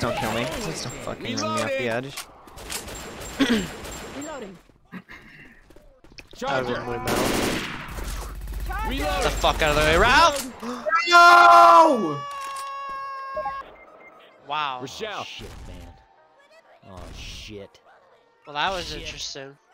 don't kill me. Please don't fucking run me off the edge. Reloading. I wouldn't win that. Get the fuck out of the way, Ralph! No! Wow. Rochelle. Shit, man. Oh shit. Well, that was interesting.